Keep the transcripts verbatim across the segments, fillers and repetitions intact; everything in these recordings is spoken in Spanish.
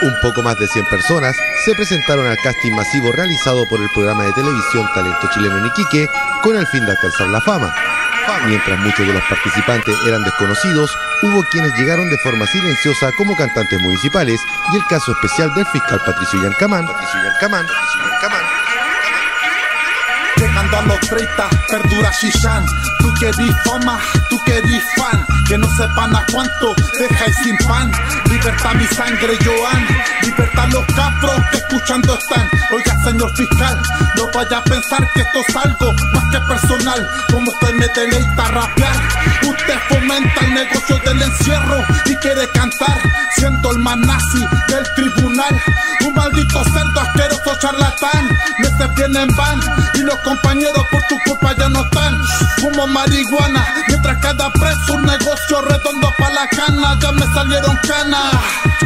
Un poco más de cien personas se presentaron al casting masivo realizado por el programa de televisión Talento Chileno en Iquique con el fin de alcanzar la fama. Mientras muchos de los participantes eran desconocidos, hubo quienes llegaron de forma silenciosa como cantantes municipales, y el caso especial del fiscal Patricio Yancamán. Patricio Yancamán, Patricio Yancamán. Llegando a los treinta, perdura Shishan. Tú querís fama, tú querís fan. Que no sepan a cuánto dejáis sin pan. Libertad mi sangre, Joan. Libertad los capros que escuchando están. Oiga, señor fiscal, no vaya a pensar que esto es algo más que personal. Como usted me deleita rapear, usted fomenta el negocio del encierro y quiere cantar siendo el más nazi del tribunal. Un maldito cerdo asqueroso charlatán. Meses vienen van y los compañeros por tu culpa ya no están. Fumo marihuana mientras cada preso un negocio redondo pa' la cana. Ya me salieron canas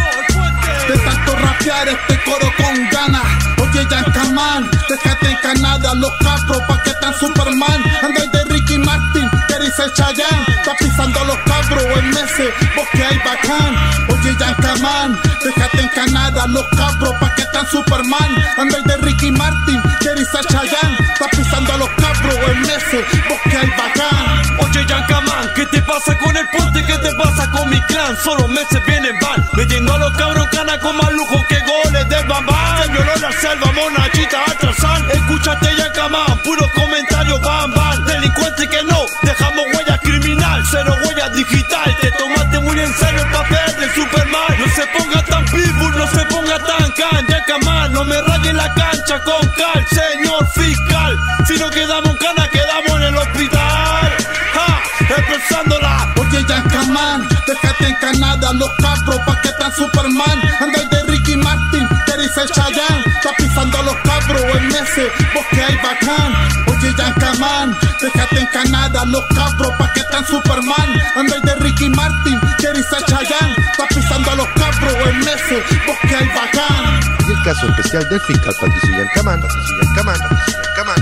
de tanto rapear este coro con ganas. Oye, Yancamán, déjate en Canadá los capros pa' que tan Superman. Andáis de Ricky Martin, que dice Chayanne. Está pisando los cabros en meses, porque hay bacán. Oye, Yancamán, déjate en Canadá los cabros pa' que tan Superman. Andáis de Ricky Martin, que dice Chayanne. Está pisando a los cabros en meses, porque hay bacán. Oye, Yancamán, ¿qué te pasa con el puente? ¿Qué te pasa con mi clan? Solo meses vienen van, metiendo a los cabros cana con más lujo que goles de Bambam. Se violó la selva, monachita, atrasan. Escúchate, Yancamán, puros comentarios, bam, bam. Delincuente que no, dejamos huella criminal, cero huella digital. Te tomaste muy en serio el papel de Superman. No se ponga tan pitbull, no se ponga tan can. Yancamán, no me raye la cancha con cal, señor fiscal. Si no quedamos en cana, quedamos en el hospital. Ja, expresándola. Oye, Yancamán, déjate en Canadá los cabros pa' que tan Superman. Andáis de Ricky Martin, que dice Chayanne. Está pisando a los cabros en meses, porque hay bacán. Oye, Yancamán, déjate en Canadá los cabros pa' que tan Superman. Andáis de Ricky Martin, que dice Chayanne. Está pisando a los cabros en meses, porque hay bacán. Y el caso especial del fiscal Patricio Yancamán, Patricio Yancamán, Patricio Yancamán,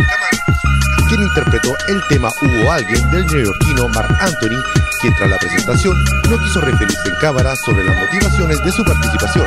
quien interpretó el tema Hubo Alguien del neoyorquino Marc Anthony, quien tras la presentación no quiso referirse en cámara sobre las motivaciones de su participación.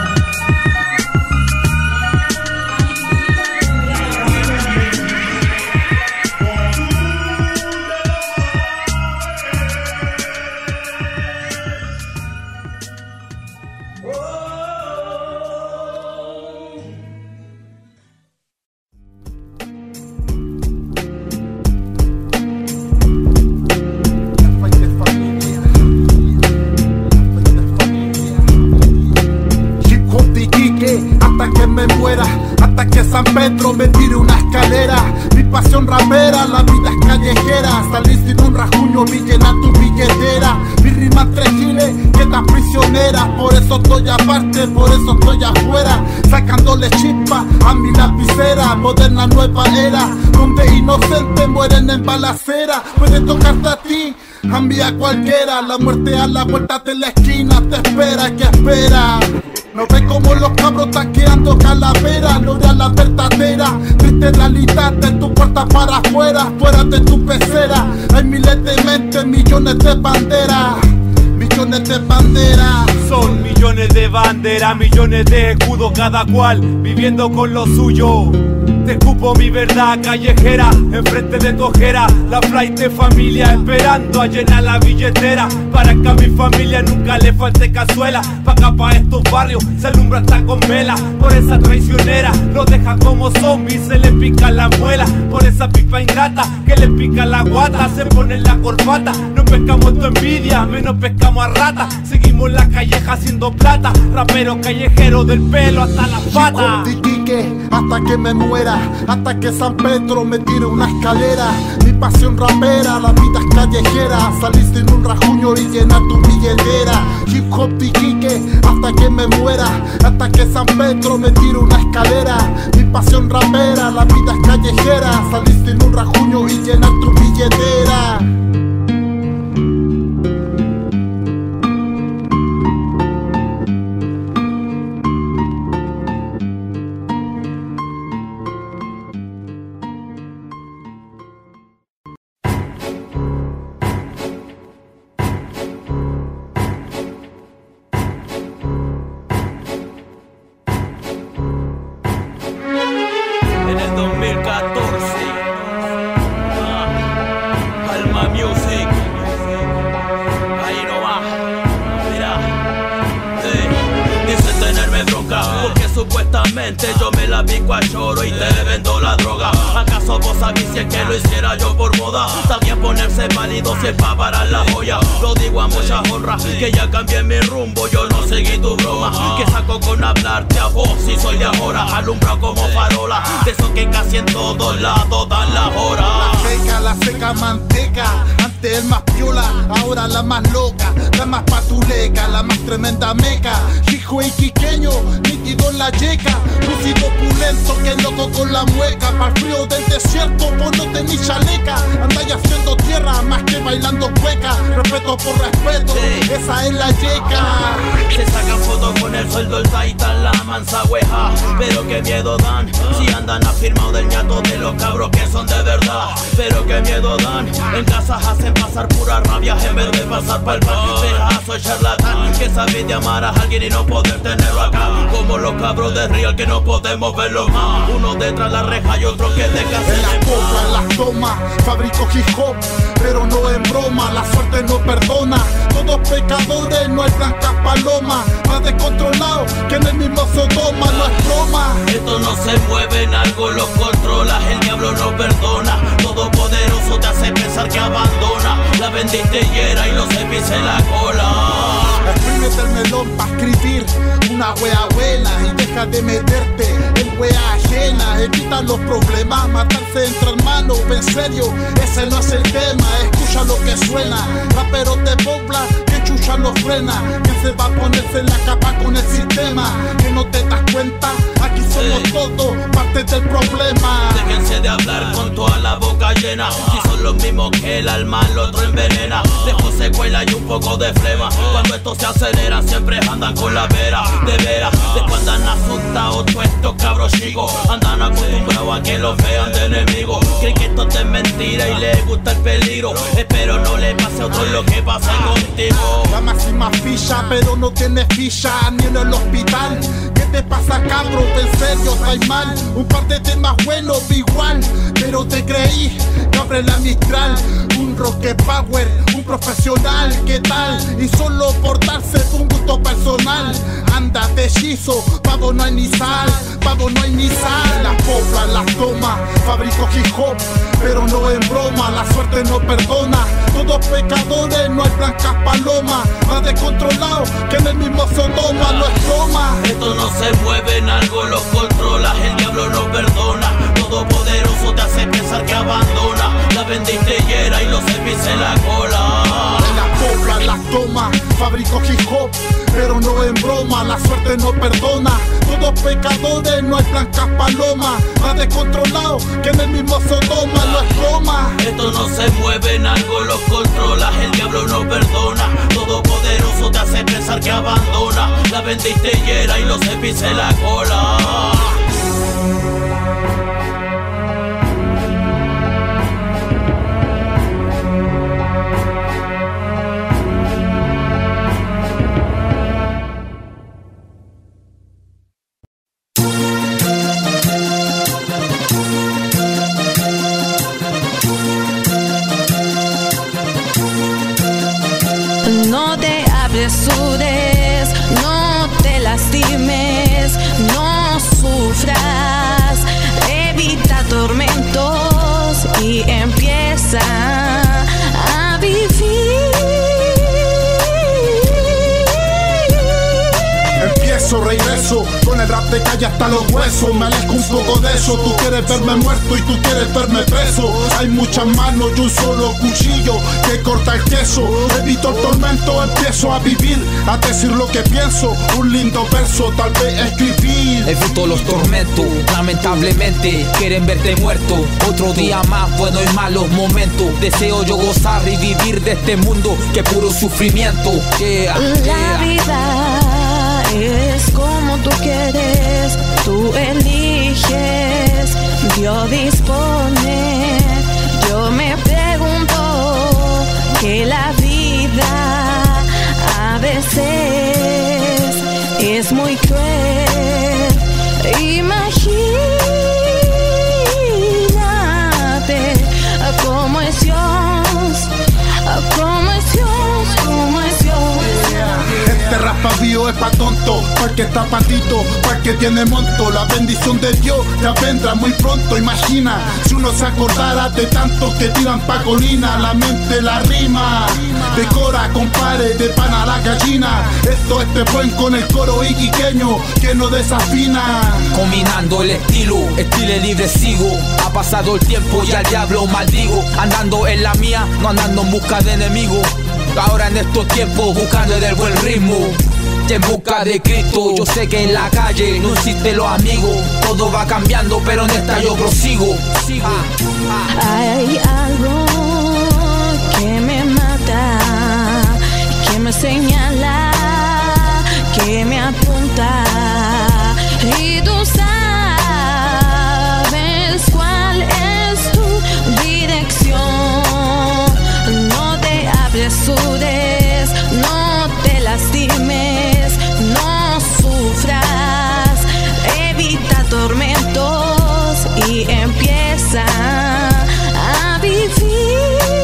Hasta que San Pedro me tire una escalera. Mi pasión rapera, la vida es callejera. Salí sin un rasguño, vi llenar tu billetera. Mi rima tres giles quedan prisioneras. Por eso estoy aparte, por eso estoy afuera. Sacándole chispa a mi lapicera. Moderna nueva era, donde inocentes mueren en balacera. Puede tocarte a ti, a mí a cualquiera. La muerte a la vuelta de la esquina te espera, que espera. No ves como los cabros taqueando calavera. No de la verdadera, triste realidad de tu puerta para afuera. Fuera de tu pecera hay miles de mentes, millones de banderas. Millones de banderas. Son millones de banderas, millones de escudos, cada cual viviendo con lo suyo. Te escupo mi verdad callejera, enfrente de tu ojera. La flight de familia esperando a llenar la billetera. Para que a mi familia nunca le falte cazuela. Pa' acá, pa' estos barrios, se alumbra hasta con vela. Por esa traicionera, lo deja como zombies, se le pica la muela. Por esa pipa ingrata, que le pica la guata, se pone en la corbata. No pescamos tu envidia, menos pescamos a rata. Seguimos la calleja haciendo plata. Rapero callejero del pelo hasta la pata. Hasta que me muera, hasta que San Pedro me tire una escalera. Mi pasión rapera, la vida es callejera. Salí sin un rasguño y llenar tu billetera. Hip hop de Iquique, hasta que me muera, hasta que San Pedro me tire una escalera. Mi pasión rapera, la vida es callejera. Salí sin un rasguño y llenar tu billetera. mente yo me la pico a choro y te vendo la droga. ¿Acaso vos sabés si es que lo hiciera yo por moda? Sabía ponerse pálido si es pa' parar la joya. Lo digo a mucha honra, que ya cambié mi rumbo, yo no seguí tu broma. Que saco con hablarte a vos si soy de ahora, alumbrado como farola, de eso que casi en todos lados dan la hora. La seca, la seca manteca, antes el más piola, ahora la más loca, la más patuleca, la más tremenda meca. Hijo y quiqueño, nítido en la yeca, lúcido opulento, que loco con la mueca. Pa'l frío del desierto, vos no tenés chaleca, andáis haciendo tierra más que bailando cueca. Respeto por respeto, sí. Esa es la yeca. Se sacan fotos con el sueldo, el taita, la mansa hueja, pero qué miedo dan si andan afirmados del ñato de los cabros que son de verdad. Pero qué miedo dan, en casas hacen pasar pura rabia en vez de pasar pa'l pan. Pedazo charlatán, que sabe de amar a alguien y no poder tenerlo acá. Como los cabros de Real que no podemos verlo más. Uno detrás la reja y otro que de casa. En las coplas, en las tomas, fabrico hip hop, pero no en broma, la suerte no perdona. Todos pecadores, no hay blancas palomas, más descontrolado que en el mismo Sodoma, no es broma. Esto no se mueve, en algo lo controlas, el diablo no perdona. Todopoderoso te hace pensar que abandona, la vendiste hiera y no se pise la cola. Exprímete el melón pa' escribir una wea buena y deja de meterte en wea ajena. Evita los problemas, matarse entre hermanos, en serio, ese no es el tema. Escucha lo que suena, raperos de Pobla que chucha los frena. ¿Quién se va a ponerse en la capa con el sistema? Que no te das cuenta, aquí somos sí. Todos parte del problema. Déjense de hablar con toda la boca llena, si son los mismos que el alma el otro envenena. Dejo secuela y un poco de flema, cuando estos se aceleran siempre andan con la vera. De veras, después andan asustados todos estos cabros chicos, andan acostumbrados a que los vean de enemigos. Creen que esto es mentira y les gusta el peligro. Espero no le pase a otro lo que pasa contigo. La máxima ficha, pero no tienes ficha ni en el hospital. ¿Qué te pasa, cabro? En serio, estáis mal. Un par de temas buenos, igual, pero te creí que abre la Mistral. Un rock power, un profesional, ¿qué tal? Y solo por darse un gusto personal. Anda de hechizo, pavo no hay ni sal, pavo no hay ni sal. Las coplas, las tomas, fabrico hip hop, pero no en broma, la suerte no perdona. Todos pecadores, no hay blancas palomas, más descontrolado que en el mismo Sodoma, no es broma. Esto no se mueve, en algo los controlas, el diablo no perdona. Todopoderoso te hace pensar que abandona, la vendiste hiera y no se pise la cola. En las coplas, las tomas, fabrico hip hop, pero no en broma, la suerte no perdona. Todos pecadores, no hay blancas palomas, más descontrolado que en el mismo Sodoma, no es broma. Esto no se mueve, en algo los controlas, el diablo no perdona. Todopoderoso te hace pensar que abandona, la vendiste hiera y no se pise la cola. No te apresures, no te lastimes, no sufras, evita tormentos y empieza a vivir. Empiezo, regreso, con el rap de calle hasta los huesos. Me alejo un poco de eso, tú quieres verme muerto y tú quieres verme preso. Hay muchas manos y un solo cuchillo que corta el queso. Evito el tormento, empiezo a vivir, a decir lo que pienso. Un lindo verso, tal vez escribir. Evito los tormentos, lamentablemente quieren verte muerto. Otro día más, bueno y malos momentos. Deseo yo gozar y vivir de este mundo que puro sufrimiento. Yeah, La yeah. vida es como tú quieres, tú eliges, Dios dispone. Yo me pregunto que la vida a veces es muy cruel. Imagínate cómo es Dios, cómo es Dios, cómo es Dios. Este rap vio esto es pa' tonto, pa' el que está patito, pa' el que tiene monto. La bendición de Dios ya vendrá muy pronto. Imagina si uno se acordara de tantos que tiran pa' colina. La mente la rima, decora, compare, de pan a la gallina. Esto es te buen con el coro iquiqueño que no desafina. Combinando el estilo, estilo libre sigo. Ha pasado el tiempo y al diablo maldigo. Andando en la mía, no andando en busca de enemigos. Ahora en estos tiempos buscando el buen ritmo y en busca de Cristo. Yo sé que en la calle no existen los amigos. Todo va cambiando pero en esta yo prosigo. Sigo. Hay algo que me mata, que me señala, que me apunta. Y tú sabes cuál es tu dirección. No te apresures, no te lastimes, no sufras. Evita tormentos y empieza a vivir.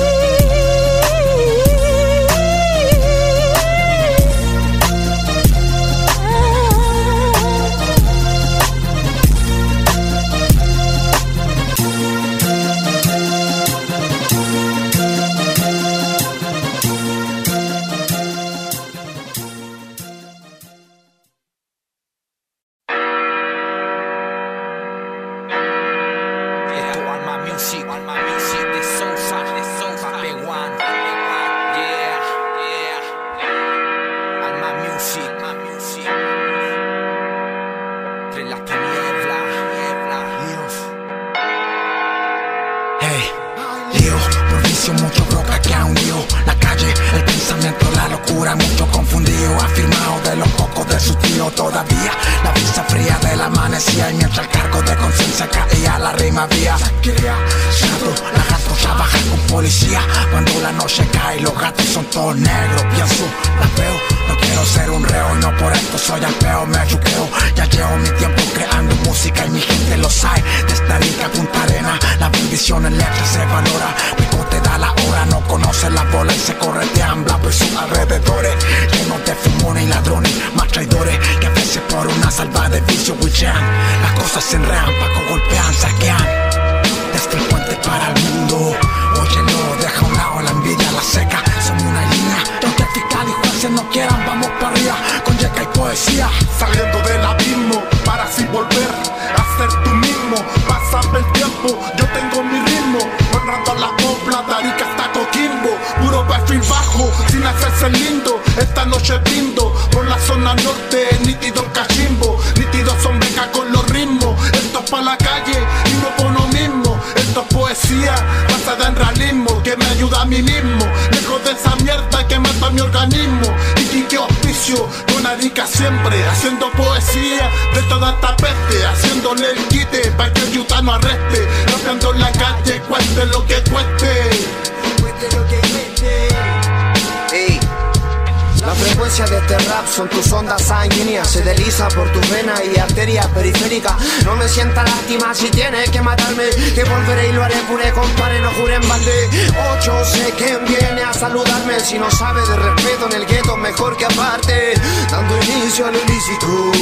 Son tus ondas sanguíneas, se desliza por tu vena y arteria periférica. No me sienta lástima si tienes que matarme, que volveré y lo haré, curé, compare, no juré en balde. Ocho, sé quién viene a saludarme. Si no sabe de respeto en el gueto, mejor que aparte. Dando inicio al ilícito,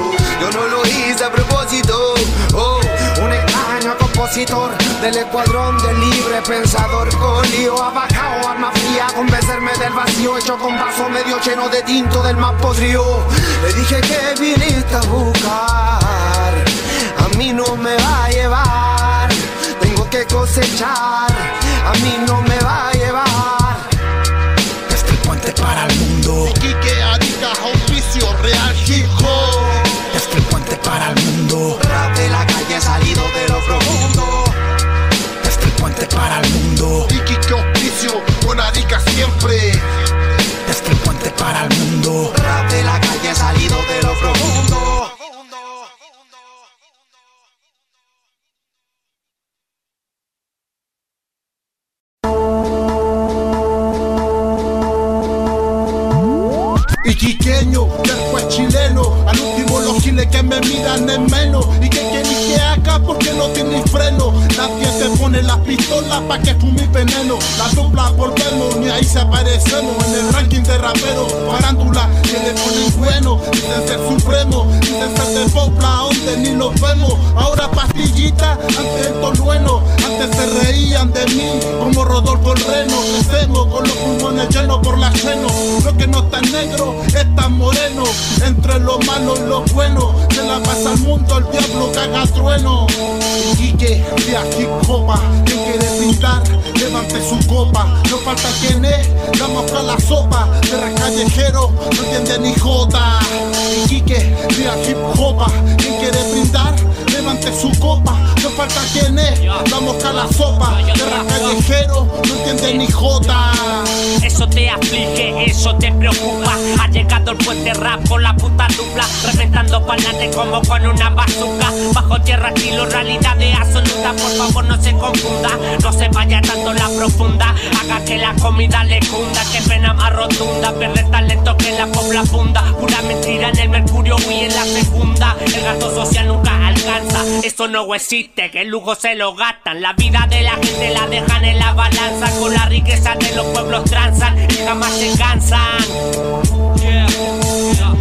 yo no lo hice a propósito. Oh, un extraño compositor del escuadrón del libre pensador. Con lío ha bajado arma fría, convencerme del vacío, hecho con vaso medio lleno de tinto del más podrido. Le dije que viniste a buscar, a mí no me va a llevar. Tengo que cosechar, a mí no me va a llevar. Desde el puente para el mundo, Iquique, Arica, auspicio, real hip hop. Desde el puente para el mundo, rap de la calle salido de lo profundo. Desde el puente para el mundo, Iquique, auspicio, con Arica siempre. Desde el puente para el mundo, rap de la calle salido de lo profundo. Iquiqueño, después chileno, al último los giles que me miran en menos. Y que queréis que haga porque no tienes freno. Nadie te pone las pistolas pa' que fume veneno. La dupla volvemos, ni a ahí se aparecemos en el ranking de raperos. Farándula que le ponen bueno, dicen ser supremo, dicen ser de Popla, donde ni los vemos. Ahora pastillita, antes el tolueno, antes se reían de mí como Rodolfo el Reno. Crecemos con los pulmones llenos por la seno. Lo que no está negro está moreno. Entre lo malo y lo bueno se la pasa al mundo, el diablo caga trueno. Quique, de aquí copa, quien quiere pintar, levante su copa. No falta quien es, damos a la sopa. De callejero, no entiende ni jota. Quique, de aquí copa, quien quiere brindar, levante su copa. No falta quien es, damos a la sopa. De callejero, no entiende ni jota. Eso te aflige, eso te preocupa. Ha llegado el puente rap con la puta dupla, reventando pa'lante como con una bazooka. Bajo tierra estilo realidad de absoluta. Por favor no se confunda, no se vaya tanto la profunda. Haga que la comida le cunda, que pena más rotunda. Perder talento que la pobla funda. Pura mentira en el mercurio y en la segunda. El gasto social nunca alcanza, eso no existe, que el lujo se lo gastan. La vida de la gente la dejan en la balanza. Con la riqueza de los pueblos transan y jamás se cansan. Yeah, yeah.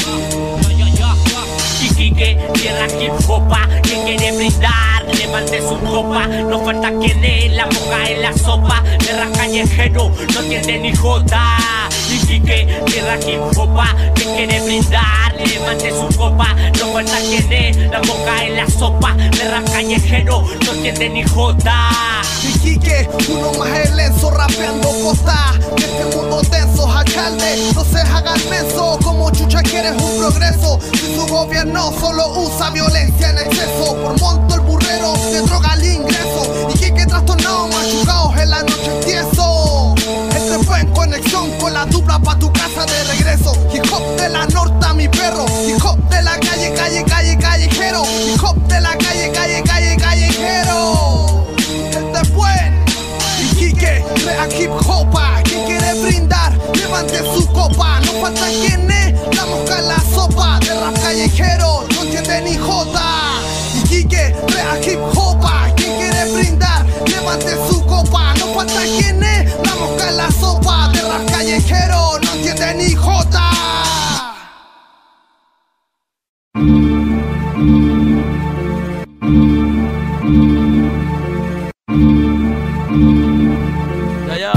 Iquique, tierra hip hopa, quien quiere brindar, levante su copa. No falta quien es, la moja en la sopa. Tierra callejero, no tiene ni jota. Iquique, tierra hip hopa, quien quiere brindar, levante su copa. No falta quien es, la moja en la sopa. Tierra callejero, no tiene ni jota. Iquique, uno más el lenzo rapeando costa. De este mundo denso, alcalde, no se hagan menso. Como chucha quieres un progreso, si su gobierno solo usa violencia en exceso. Por monto el burrero, de droga al ingreso. Iquique trastornado, machucados en la noche tieso. Este fue en conexión con la dupla pa' tu casa de regreso. Hip hop de la norte, mi perro. Hip hop de la calle, calle, calle, callejero. Hip hop de la calle, calle, calle, callejero. Este fue Iquique, rea hip hopa. Quien quiere brindar, levante su copa. No falta quien es, la mosca en la sopa. De rap callejero, no entiende ni jota. Iquique, rea hip hopa. Quien quiere brindar, levante su copa. No falta quien es, la mosca en la sopa. De rap callejero, no entiende ni jota. Ya, ya.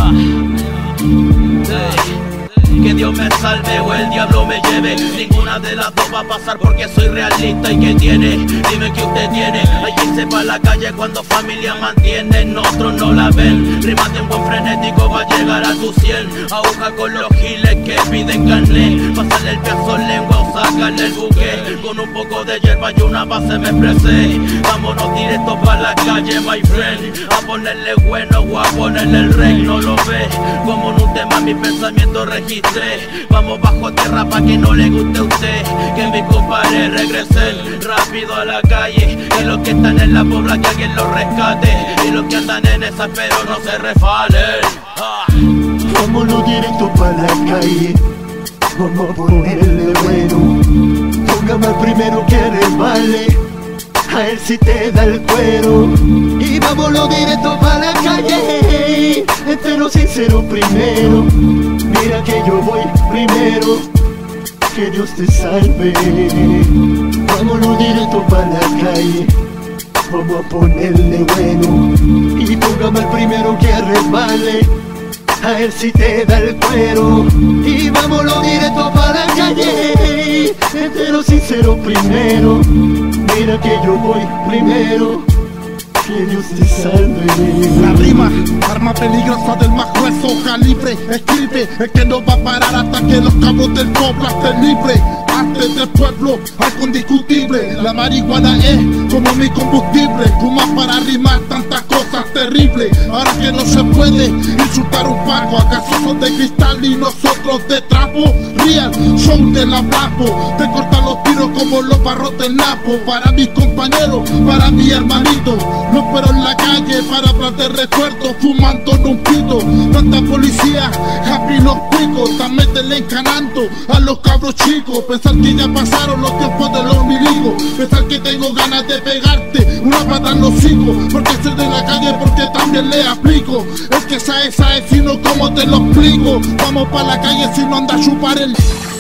Sí. Que Dios me salve o el diablo me lleve. Ninguna de las dos va a pasar porque soy realista. ¿Y qué tiene? Dime que usted tiene. Hay que irse pa' la calle cuando familia mantiene. Nosotros no la ven. Rimate en buen frenético va a llegar a tu cien. Aguja con los giles que piden carnet. Pasarle el pedazo lengua o sacarle el buque. Con un poco de hierba y una base me expresé. Vámonos directo pa' la calle, my friend. A ponerle bueno o a ponerle el rey. No lo ve como en un tema mi pensamiento registré. Vamos bajo tierra pa' que no le guste a usted. Que mis compadres regresen rápido a la calle. Y los que están en la pobla que alguien los rescate. Y los que andan en esa pero no se refalen. Ah. Vámonos directo pa' la calle. Vamos a ponerle bueno. Póngame al primero que resbale. A él si te da el cuero. Y vámonos directo pa' la calle. Entero sincero primero. Mira que yo voy primero. Que Dios te salve. Vámonos directo pa' la calle. Vamos a ponerle bueno. Y póngame al primero que resbale. A él si te da el cuero. Y vámonos directo pa' la calle. Entero sincero primero. Mira que yo voy primero. Que Dios te salve. La rima, arma peligrosa del más grueso calibre. Escribe, es que no va a parar hasta que los cabos del pueblo estén libres. Antes del pueblo, algo indiscutible. La marihuana es como mi combustible. Fumar para rimar tantas cosas terribles. Ahora que no se puede insultar un paco. ¿Acaso son de cristal y nosotros de trapo? Real, son de la Blapo. Te cortan los tiros como los barros del Napo. Para mis compañeros, para mi hermanito. No espero en la calle para hablar de recuerdos. Fumando en un pito. Tanta policía, happy los picos. También te le encanando a los cabros chicos. Pensar que ya pasaron los tiempos de los milicos. Pensar que tengo ganas de pegarte una pata en los hocico. Porque ser de la calle porque también le aplico. Es que que sabe, sabe, sino como te lo explico. Vamos pa' la calle si no anda a chupar el...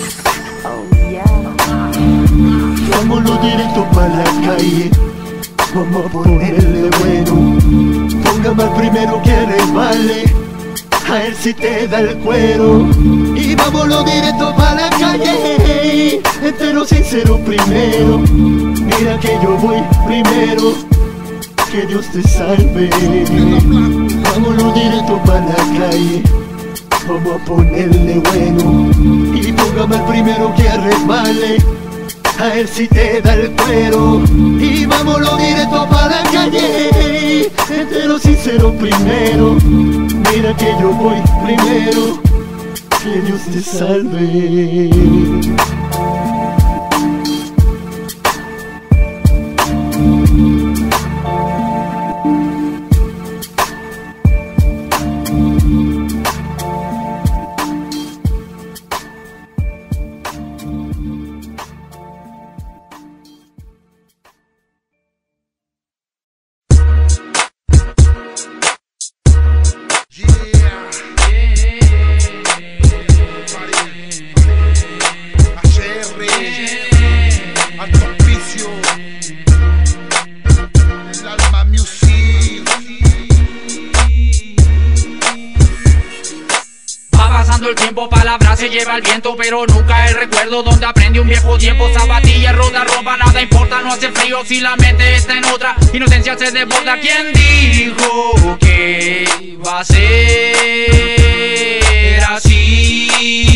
Vámonos directo pa' la calle, vamos a ponerle bueno. Póngame al primero que resbale, a él si te da el cuero. Y vámonos directo pa' la calle, entero sincero primero. Mira que yo voy primero, que Dios te salve. Vámonos directo pa' la calle, vamos a ponerle bueno. Y póngame al primero que resbale, a él si te da el cuero. Y vámonos directo pa' la calle, entero sincero primero. Mira que yo voy primero, que Dios te salve. El tiempo, palabras se lleva el viento, pero nunca el recuerdo donde aprendí un viejo tiempo. Zapatillas, ropa, ropa, nada importa, no hace frío si la mente está en otra. Inocencia se desborda. ¿Quién dijo que va a ser así?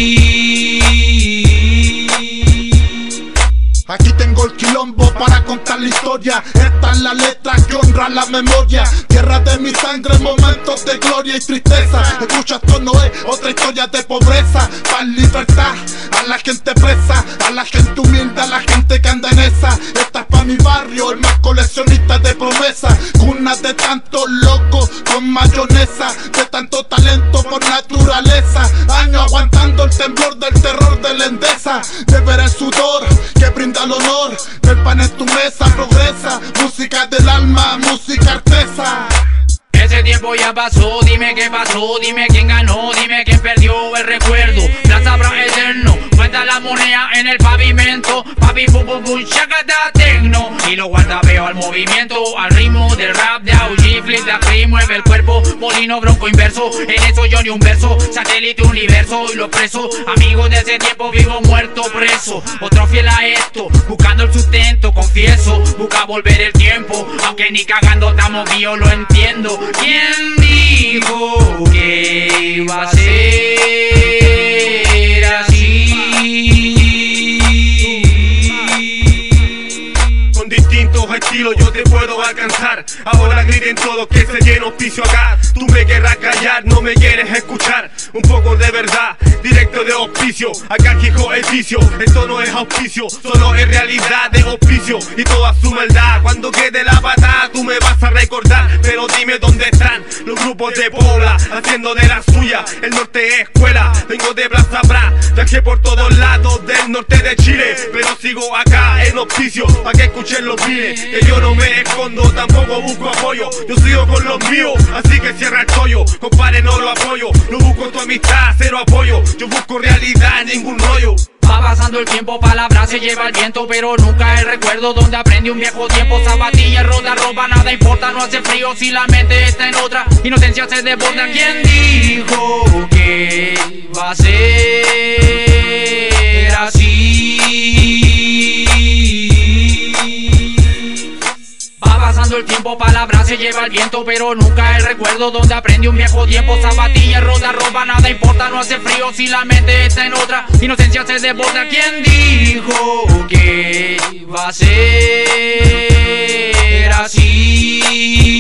Aquí tengo el quilombo para contar la historia. Esta es la letra que honra la memoria. Tierra de mi sangre, momentos de gloria y tristeza. Escucha, esto no es otra historia de pobreza. Paz, libertad, a la gente presa, a la gente humilde, a la gente que anda en esa. Esta es pa' mi barrio, el más coleccionista de promesas. Cuna de tantos locos con mayonesa, de tanto talento por naturaleza. Años aguantando el temblor del terror de la Endesa. De ver el sudor que brinda el honor del pan en tu mesa. Progresa, música del alma, música artesa. Ese tiempo ya pasó, dime qué pasó, dime quién ganó, dime quién perdió el recuerdo. Plaza Bra eterno, cuenta la moneda en el pavimento. Papi pum pum pum, chacata tecno. Y lo guarda veo al movimiento, al ritmo del rap de A U G, flip de acri, mueve el cuerpo, molino bronco inverso. En eso yo ni un verso, satélite universo y lo preso. Amigos de ese tiempo vivo muerto preso. Otro fiel a esto, buscando el sustento, confieso. Busca volver el tiempo, aunque ni cagando estamos guíos, lo entiendo. ¿Quién dijo que iba a ser así? Con distintos estilos yo te puedo alcanzar. Ahora griten todos que se llena auspicio acá. Tú me querrás callar, no me quieres escuchar. Un poco de verdad, directo de auspicio. Acá Quijo el vicio, esto no es auspicio, solo es realidad de auspicio y toda su maldad. Cuando quede la patada tú me vas a recordar, pero dime dónde están los grupos de Pobla haciendo de la suya. El norte es escuela, vengo de Plaza Bra, viajé por todos lados del norte de Chile, pero sigo acá en auspicio, pa' que escuchen los miles. Que yo no me escondo, tampoco busco apoyo, yo sigo con los míos, así que cierra el tollo. Compadre, no lo apoyo, no busco tu amistad, cero apoyo, yo busco realidad, ningún rollo. Va pasando el tiempo, palabras se lleva el viento, pero nunca el recuerdo donde aprendí un viejo tiempo. Zapatillas, ropa, ropa, nada importa, no hace frío si la mente está en otra. Inocencia se desborda. ¿Quién dijo que va a ser así? Va pasando el tiempo, palabras se lleva el viento, pero nunca el recuerdo donde aprendí un viejo tiempo. Zapatillas, ropa, ropa, nada importa, no hace frío si la mente está en otra. Inocencia se desborda. ¿Quién dijo que va a ser así?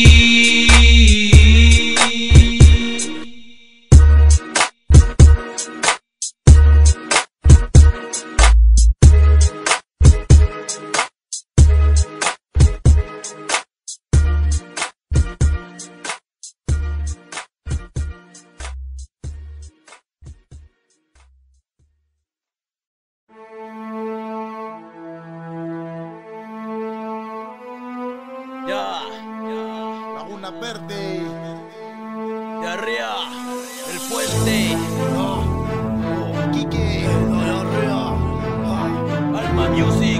Laguna Verde. Ya Perrea, el puente. Oh, oh, Quique, oh, Alma Music.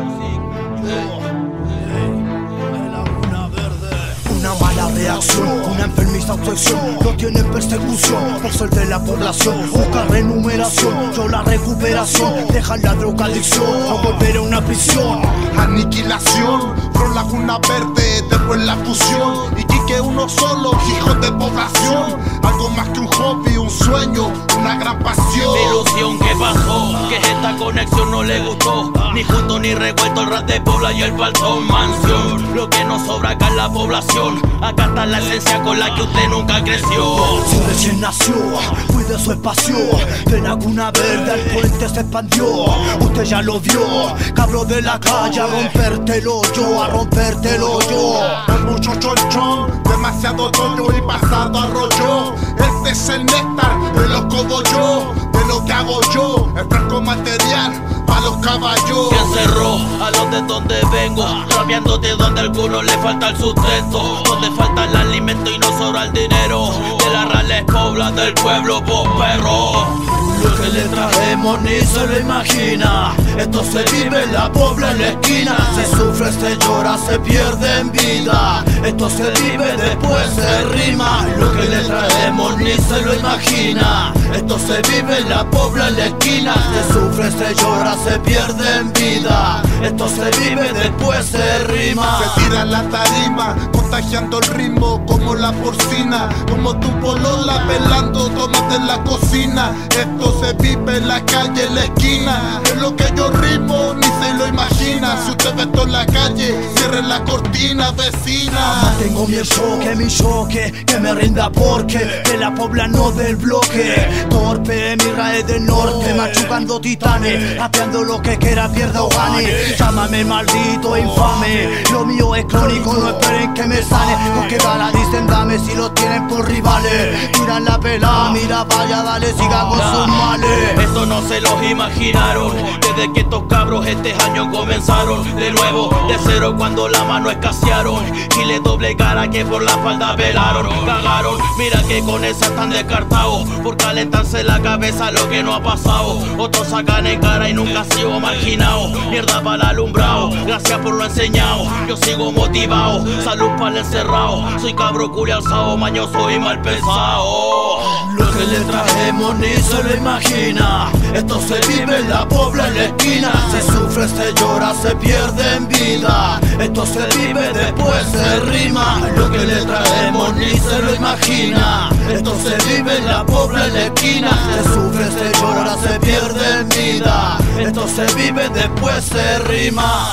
Una mala reacción, una enfermiza obsesión, no tiene persecución por ser de la población. Busca renumeración, yo la recuperación, deja la drogadicción o volver a una prisión. Aniquilación, From Laguna Verde, después la fusión. Y Quique uno solo, hijos de población. Algo más que un hobby, un sueño, una gran pasión. Mi ilusión que pasó, que esta conexión no le gustó. Ni junto ni revuelto el rap de Pobla y el Baltón Mansión. Lo que nos sobra acá es la población. Acá está la esencia con la que usted nunca creció. Si recién nació, cuide su espacio. De Laguna Verde al puente se expandió. Usted ya lo vio, cabro de la calle, a rompértelo yo, a rompértelo yo. Hay mucho cholchón, demasiado tollo y pasado arroyo. Este es el néctar de los cobos yo, de lo que hago yo. El fresco material pa' los caballos. Que encerró a los de donde vengo, rabiándote donde a algunos le falta el sustento, donde falta el alimento y no sobra el dinero. De la Rales Pobla del pueblo, vos perro. Lo que le trajemos ni se lo imagina. Esto se vive en la Pobla, en la esquina. Se sufre, se llora, se pierde en vida. Esto se vive, después se rima. Lo que le traemos ni se lo imagina. Esto se vive en la Pobla, en la esquina. Se sufre, se llora, se pierde en vida. Esto se vive, después se rima. Se tira la tarima, contagiando el ritmo como la porcina. Como tu polola pelando tomate en la cocina. Esto se vive en la calle, en la esquina. Es lo que yo rimo, ni se lo imagina. Si usted ve esto en la calle, cierre la cortina, vecina. Mantengo mi enfoque, mi choque, que me rinda porque de la Pobla, no del bloque. Torpe, mi raíz del norte, machucando titanes, rapeando lo que quiera, pierda o gane. Llámame maldito, infame, lo mío es crónico, no esperen que me sane. Porque la dicen dame si lo tienen por rivales. Tiran la pela, mira vaya, dale, siga con sus males. Esto no se los imaginaron, desde que estos cabros este año comenzaron. De nuevo, de cero cuando la mano escasearon. Y le doble cara que por la espalda velaron. Cagaron, mira que con esa están descartados. Por calentarse la cabeza lo que no ha pasado. Otros sacan en cara y nunca han sido marginados. Mierda para el alumbrado, gracias por lo enseñado. Yo sigo motivado, salud para el encerrado. Soy cabro culi alzado, mañoso y mal pensado. Lo que le trajemos ni se lo imagina. Esto se vive en la Pobla, en la esquina. Se sufre, se llora, se pierde en vida. Esto se vive, después se rima. Lo que le traemos ni se lo imagina. Esto se vive en la Pobla, en la esquina. Se sufre, se llora, se pierde en vida. Esto se vive, después se rima.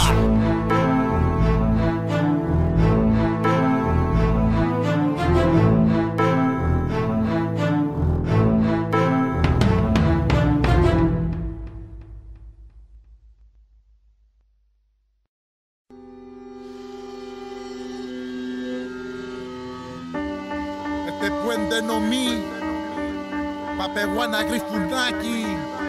Después de no mi Papehuana Grifunaki,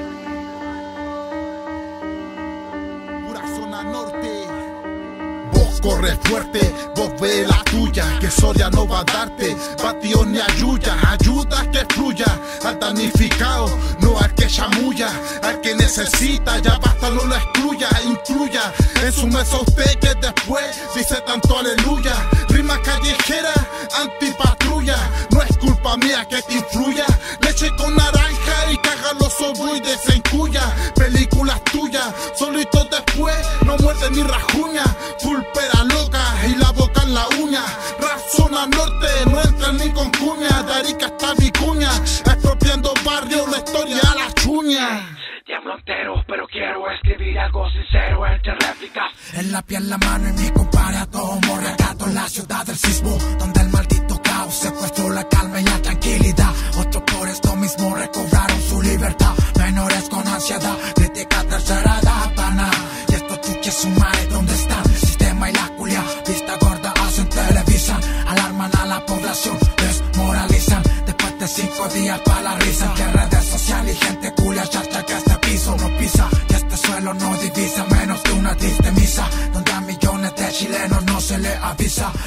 pura zona norte. Vos corre fuerte, vos ve la tuya, que Soria no va a darte patio ni ayuda, ayuda que fluya al damnificado, no al que chamulla, al que necesita, ya basta, no lo excluya, incluya en su mesa usted que después dice tanto aleluya. Rima callejera, antipatrulla, no es culpa mía que te influya. Leche con naranja y caga los ovoides en cuya. Películas tuyas, solito después, no muerde ni rajuña. Pulpera loca y la boca en la uña. Rap zona norte, no entra ni con cuña. De Arica hasta Vicuña, expropiando barrio, la historia a la chuña. Diablo entero, pero quiero escribir algo sincero entre réplicas. En la piel, la mano y mi compadre a todo morregato en la ciudad del sismo, donde el maldito caos secuestró la calma y la tranquilidad. Otros por esto mismo recobraron su libertad. Menores con ansiedad, crítica tercera edad, pana. Y estos chuches sumares, ¿dónde están? Sistema y la culia, vista gorda hacen Televisa. Alarman a la población, desmoralizan. Después de cinco días pa' la risa, que redes sociales y gente culia chacha que este piso no pisa. Y este suelo no divisa menos que una triste misa, donde a millones de chilenos no se le avisa.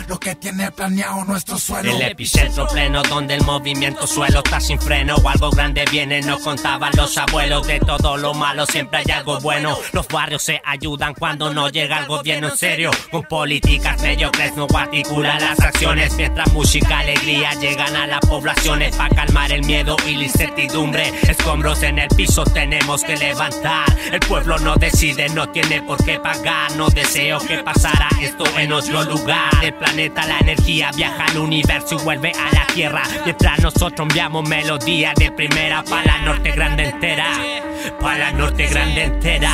lo que tiene planeado nuestro suelo. El epicentro pleno donde el movimiento suelo está sin freno. O algo grande viene, no contaban los abuelos. De todo lo malo siempre hay algo bueno. Los barrios se ayudan cuando no llega el gobierno en serio. Con políticas mediocres no articulan las acciones. Mientras música, alegría llegan a las poblaciones. Pa' calmar el miedo y la incertidumbre. Escombros en el piso tenemos que levantar. El pueblo no decide, no tiene por qué pagar. No deseo que pasara esto en otro lugar. El planeta, la energía viaja al universo y vuelve a la tierra. Mientras nosotros enviamos melodía de primera pa' la norte grande entera. Pa' la norte grande entera.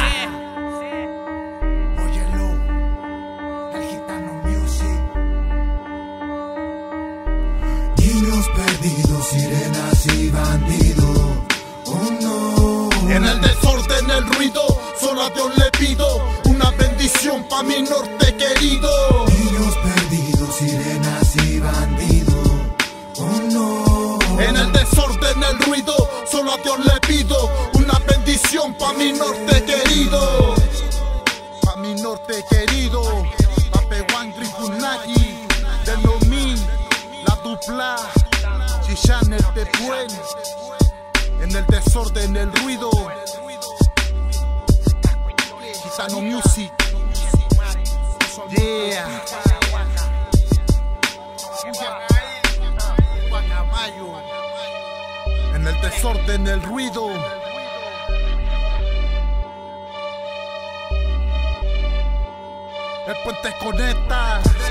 Niños perdidos, sirenas y bandidos. Oh no. En el desorden, el ruido, solo a Dios le pido una bendición pa' mi norte querido. Niños perdidos, sirenas y bandidos. Oh no. En el desorden, el ruido, solo a Dios le pido una bendición pa' mi norte querido. Pa' mi norte querido, pa' Pewangri Kunagi, de Nomin, la dupla, Chichan el Tepuen. En el desorden, el ruido, Gitano Music, yeah. En el desorden, el ruido. El puente conecta.